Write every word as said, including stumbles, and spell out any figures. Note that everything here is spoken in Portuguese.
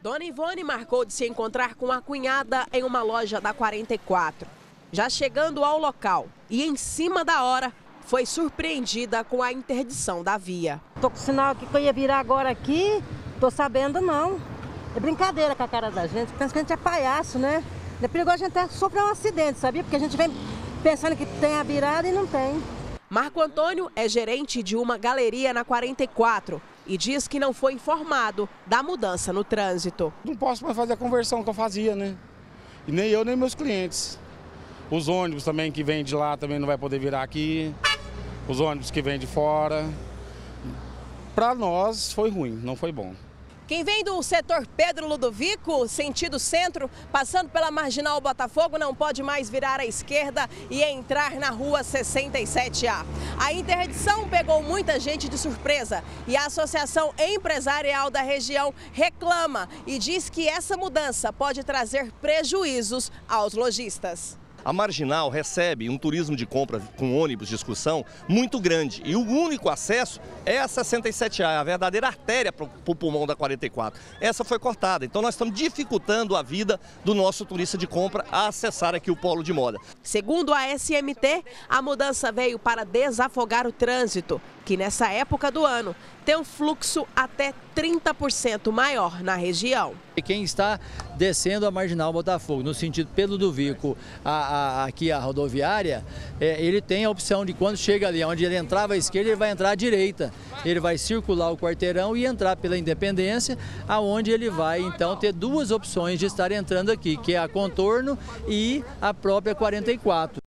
Dona Ivone marcou de se encontrar com a cunhada em uma loja da quarenta e quatro. Já chegando ao local e em cima da hora, foi surpreendida com a interdição da via. Tô com sinal aqui que eu ia virar agora aqui, tô sabendo não. É brincadeira com a cara da gente, pensa que a gente é palhaço, né? É perigoso a gente até sofrer um acidente, sabia? Porque a gente vem pensando que tem a virada e não tem. Marco Antônio é gerente de uma galeria na quarenta e quatro e diz que não foi informado da mudança no trânsito. Não posso mais fazer a conversão que eu fazia, né? E nem eu, nem meus clientes. Os ônibus também que vêm de lá também não vai poder virar aqui. Os ônibus que vêm de fora. Para nós foi ruim, não foi bom. Quem vem do setor Pedro Ludovico, sentido centro, passando pela Marginal Botafogo, não pode mais virar à esquerda e entrar na rua sessenta e sete A. A interdição pegou muita gente de surpresa e a Associação Empresarial da região reclama e diz que essa mudança pode trazer prejuízos aos lojistas. A Marginal recebe um turismo de compra com ônibus de excursão muito grande e o único acesso é a sessenta e sete A, a verdadeira artéria para o pulmão da quarenta e quatro. Essa foi cortada, então nós estamos dificultando a vida do nosso turista de compra a acessar aqui o polo de moda. Segundo a S M T, a mudança veio para desafogar o trânsito, que nessa época do ano tem um fluxo até trinta por cento maior na região. E quem está descendo a Marginal Botafogo, no sentido Pedro Ludovico, a, a, aqui a rodoviária, é, ele tem a opção de quando chega ali, onde ele entrava à esquerda, ele vai entrar à direita. Ele vai circular o quarteirão e entrar pela Independência, aonde ele vai então ter duas opções de estar entrando aqui, que é a contorno e a própria quarenta e quatro.